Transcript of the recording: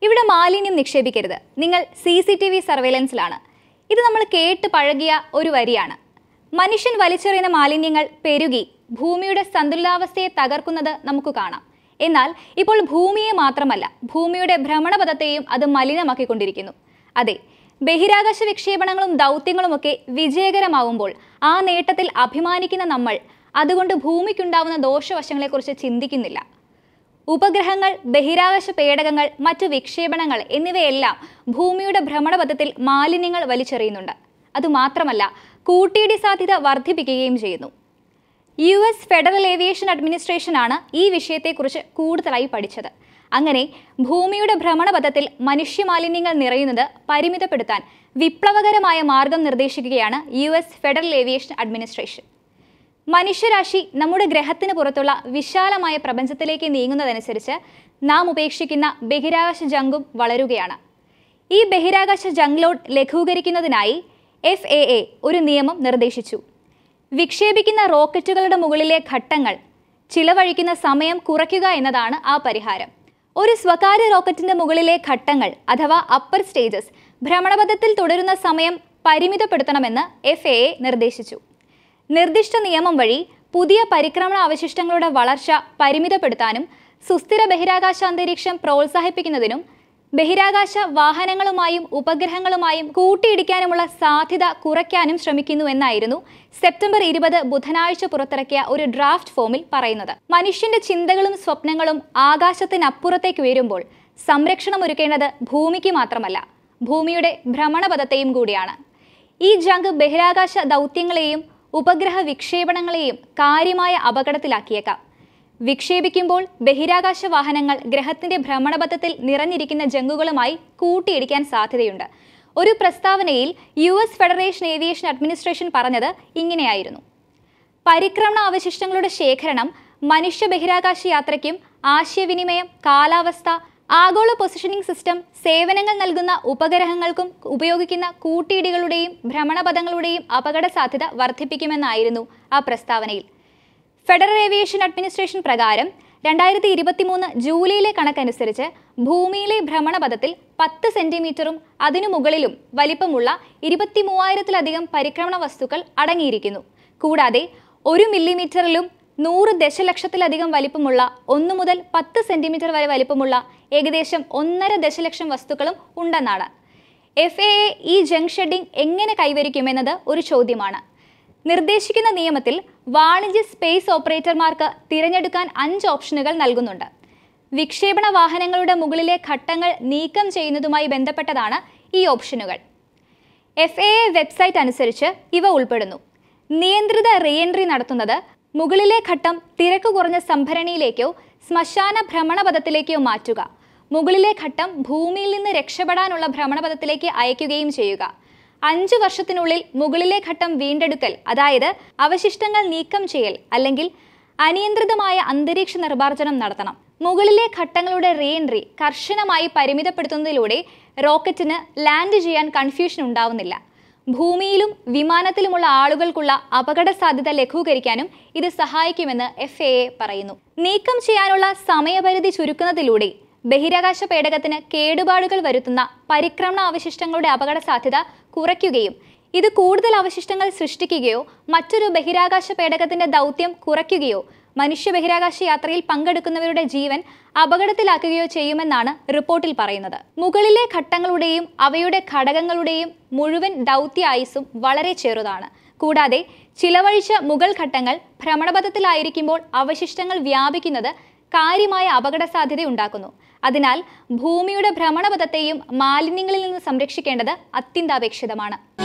ഇവിടെ മാലിന്യം നിക്ഷേപിക്കരുത്, നിങ്ങൾ CCTV സർവൈലൻസിലാണ്. ഇത് നമ്മൾ കേട്ട് പഴകിയ ഒരു വരിയാണ്. മനുഷ്യൻ വലിച്ചെറിയുന്ന മാലിന്യങ്ങൾ പെരുകി ഭൂമിയുടെ സന്തുലിതാവസ്ഥയെ തകർക്കുന്നത് നമുക്ക് കാണാം. എന്നാൽ ഇപ്പോൾ ഭൂമിയെ മാത്രമല്ല, ഭൂമിയുടെ ഭ്രമണപഥത്തെയും അത് മലിനമാക്കിക്കൊണ്ടിരിക്കുന്നു. അതെ, ബഹിരാകാശ വിക്ഷേപണങ്ങളും ദൗത്യങ്ങളുമൊക്കെ വിജയകരമാവുമ്പോൾ ആ നേട്ടത്തിൽ അഭിമാനിക്കുന്ന നമ്മൾ അതുകൊണ്ട് ഭൂമിക്കുണ്ടാവുന്ന ദോഷവശങ്ങളെക്കുറിച്ച് ചിന്തിക്കുന്നില്ല. ഉപഗ്രഹങ്ങൾ, ബഹിരാകാശ പേടകങ്ങൾ, മറ്റു വിക്ഷേപണങ്ങൾ എന്നിവയെല്ലാം ഭൂമിയുടെ ഭ്രമണപഥത്തിൽ മാലിന്യങ്ങൾ വലിച്ചെറിയുന്നുണ്ട്. അതുമാത്രമല്ല, കൂട്ടിയിടി സാധ്യത വർദ്ധിപ്പിക്കുകയും ചെയ്യുന്നു. US ഫെഡറൽ ഏവിയേഷൻ അഡ്മിനിസ്ട്രേഷനാണ് ഈ വിഷയത്തെക്കുറിച്ച് കൂടുതലായി പഠിച്ചത്. അങ്ങനെ ഭൂമിയുടെ ഭ്രമണപഥത്തിൽ മനുഷ്യമാലിന്യങ്ങൾ നിറയുന്നത് പരിമിതപ്പെടുത്താൻ വിപ്ലവകരമായ മാർഗം നിർദ്ദേശിക്കുകയാണ് US ഫെഡറൽ ഏവിയേഷൻ അഡ്മിനിസ്ട്രേഷൻ. മനുഷ്യരാശി നമ്മുടെ ഗ്രഹത്തിന് പുറത്തുള്ള വിശാലമായ പ്രപഞ്ചത്തിലേക്ക് നീങ്ങുന്നതനുസരിച്ച് നാം ഉപേക്ഷിക്കുന്ന ബഹിരാകാശ ജങ്കും വളരുകയാണ്. ഈ ബഹിരാകാശ ജങ്ക് ലോഡ് ലഘൂകരിക്കുന്നതിനായി FAA ഒരു നിയമം നിർദ്ദേശിച്ചു. വിക്ഷേപിക്കുന്ന റോക്കറ്റുകളുടെ മുകളിലെ ഘട്ടങ്ങൾ ചിലവഴിക്കുന്ന സമയം കുറയ്ക്കുക എന്നതാണ് ആ പരിഹാരം. ഒരു സ്വകാര്യ റോക്കറ്റിന്റെ മുകളിലെ ഘട്ടങ്ങൾ അഥവാ അപ്പർ സ്റ്റേജസ് ഭ്രമണപഥത്തിൽ തുടരുന്ന സമയം പരിമിതപ്പെടുത്തണമെന്ന് FAA നിർദ്ദേശിച്ചു. നിർദ്ദിഷ്ട നിയമം വഴി പുതിയ പരിക്രമണ അവശിഷ്ടങ്ങളുടെ വളർച്ച പരിമിതപ്പെടുത്താനും സുസ്ഥിര ബഹിരാകാശ അന്തരീക്ഷം പ്രോത്സാഹിപ്പിക്കുന്നതിനും ബഹിരാകാശ വാഹനങ്ങളുമായും ഉപഗ്രഹങ്ങളുമായും കൂട്ടിയിടിക്കാനുമുള്ള സാധ്യത കുറയ്ക്കാനും ശ്രമിക്കുന്നു എന്നായിരുന്നു സെപ്റ്റംബർ 20 ബുധനാഴ്ച പുറത്തിറക്കിയ ഒരു ഡ്രാഫ്റ്റ് ഫോമിൽ പറയുന്നത്. മനുഷ്യന്റെ ചിന്തകളും സ്വപ്നങ്ങളും ആകാശത്തിനപ്പുറത്തേക്ക് ഉയരുമ്പോൾ സംരക്ഷണം ഒരുക്കേണ്ടത് ഭൂമിക്ക് മാത്രമല്ല, ഭൂമിയുടെ ഭ്രമണപഥത്തെയും കൂടിയാണ്. ഈ ജങ്ക് ബഹിരാകാശ ദൗത്യങ്ങളെയും ഉപഗ്രഹ വിക്ഷേപണങ്ങളെയും കാര്യമായ അപകടത്തിലാക്കിയേക്കാം. വിക്ഷേപിക്കുമ്പോൾ ബഹിരാകാശ വാഹനങ്ങൾ ഗ്രഹത്തിന്റെ ഭ്രമണപഥത്തിൽ നിറഞ്ഞിരിക്കുന്ന ജങ്കുകളുമായി കൂട്ടിയിടിക്കാൻ സാധ്യതയുണ്ട്. ഒരു പ്രസ്താവനയിൽ US ഫെഡറേഷൻ ഏവിയേഷൻ അഡ്മിനിസ്ട്രേഷൻ പറഞ്ഞത് ഇങ്ങനെയായിരുന്നു: പരിക്രമണ അവശിഷ്ടങ്ങളുടെ ശേഖരണം മനുഷ്യ ബഹിരാകാശ യാത്രയ്ക്കും ആശയവിനിമയം, കാലാവസ്ഥ, ആഗോള പൊസിഷനിംഗ് സിസ്റ്റം, സേവനങ്ങൾ നൽകുന്ന ഉപഗ്രഹങ്ങൾക്കും ഉപയോഗിക്കുന്ന കൂട്ടിയിടികളുടെയും ഭ്രമണപഥങ്ങളുടെയും അപകട സാധ്യത വർദ്ധിപ്പിക്കുമെന്നായിരുന്നു ആ പ്രസ്താവനയിൽ. ഫെഡറൽ ഏവിയേഷൻ അഡ്മിനിസ്ട്രേഷൻ പ്രകാരം 2023 ജൂലൈയിലെ കണക്കനുസരിച്ച് ഭൂമിയിലെ ഭ്രമണപഥത്തിൽ 10 സെന്റിമീറ്ററും അതിനു മുകളിലും വലിപ്പമുള്ള 23,000-ലധികം പരിക്രമണ വസ്തുക്കൾ അടങ്ങിയിരിക്കുന്നു. കൂടാതെ 1 മില്ലിമീറ്ററിലും 100 ദശലക്ഷത്തിലധികം വലിപ്പമുള്ള 1 മുതൽ 10 സെന്റിമീറ്റർ വരെ വലിപ്പമുള്ള ഏകദേശം 1.5 ദശലക്ഷം വസ്തുക്കളും ഉണ്ടെന്നാണ്. FAA ഈ ജങ്ക് ഷെഡിംഗ് എങ്ങനെ കൈവരിക്കുമെന്നത് ഒരു ചോദ്യമാണ്. നിർദ്ദേശിക്കുന്ന നിയമത്തിൽ വാണിജ്യ സ്പേസ് ഓപ്പറേറ്റർമാർക്ക് തിരഞ്ഞെടുക്കാൻ 5 ഓപ്ഷനുകൾ നൽകുന്നുണ്ട്. വിക്ഷേപണ വാഹനങ്ങളുടെ മുകളിലെ ഘട്ടങ്ങൾ നീക്കം ചെയ്യുന്നതുമായി ബന്ധപ്പെട്ടതാണ് ഈ ഓപ്ഷനുകൾ. FAA വെബ്സൈറ്റ് അനുസരിച്ച് ഇവ ഉൾപ്പെടുന്നു: നിയന്ത്രിത റീഎൻട്രി നടത്തുന്നത്, മുകളിലെ ഘട്ടം തിരക്ക് കുറഞ്ഞ സംഭരണിയിലേക്കോ ശ്മശാന ഭ്രമണപഥത്തിലേക്കോ മാറ്റുക, മുകളിലെ ഘട്ടം ഭൂമിയിൽ നിന്ന് രക്ഷപ്പെടാനുള്ള ഭ്രമണപഥത്തിലേക്ക് അയക്കുകയും ചെയ്യുക, 5 വർഷത്തിനുള്ളിൽ മുകളിലെ ഘട്ടം വീണ്ടെടുക്കൽ, അതായത് അവശിഷ്ടങ്ങൾ നീക്കം ചെയ്യൽ അല്ലെങ്കിൽ അനിയന്ത്രിതമായ അന്തരീക്ഷ നിർമ്മാർജ്ജനം നടത്തണം. മുകളിലെ ഘട്ടങ്ങളുടെ റീഎൻട്രി കർശനമായി പരിമിതപ്പെടുത്തുന്നതിലൂടെ റോക്കറ്റിന് ലാൻഡ് ചെയ്യാൻ കൺഫ്യൂഷൻ ഉണ്ടാവുന്നില്ല. ഭൂമിയിലും വിമാനത്തിലുമുള്ള ആളുകൾക്കുള്ള അപകട സാധ്യത ലഘൂകരിക്കാനും ഇത് സഹായിക്കുമെന്ന് FAA പറയുന്നു. നീക്കം ചെയ്യാനുള്ള സമയപരിധി ചുരുക്കുന്നതിലൂടെ ബഹിരാകാശ പേടകത്തിന് കേടുപാടുകൾ വരുത്തുന്ന പരിക്രമണ അവശിഷ്ടങ്ങളുടെ അപകട സാധ്യത കുറയ്ക്കുകയും ഇത് കൂടുതൽ അവശിഷ്ടങ്ങൾ സൃഷ്ടിക്കുകയോ മറ്റൊരു ബഹിരാകാശ പേടകത്തിന്റെ ദൗത്യം കുറയ്ക്കുകയോ മനുഷ്യ ബഹിരാകാശ യാത്രയിൽ പങ്കെടുക്കുന്നവരുടെ ജീവൻ അപകടത്തിലാക്കുകയോ ചെയ്യുമെന്നാണ് റിപ്പോർട്ടിൽ പറയുന്നത്. മുകളിലെ ഘട്ടങ്ങളുടെയും അവയുടെ ഘടകങ്ങളുടെയും മുഴുവൻ ദൗത്യ ആയുസ്സും വളരെ ചെറുതാണ്. കൂടാതെ ചിലവഴിച്ച മുകൾ ഘട്ടങ്ങൾ ഭ്രമണപഥത്തിലായിരിക്കുമ്പോൾ അവശിഷ്ടങ്ങൾ വ്യാപിക്കുന്നത് കാര്യമായ അപകട സാധ്യത ഉണ്ടാക്കുന്നു. അതിനാൽ ഭൂമിയുടെ ഭ്രമണപഥത്തെയും മാലിന്യങ്ങളിൽ നിന്ന് സംരക്ഷിക്കേണ്ടത് അത്യന്താപേക്ഷിതമാണ്.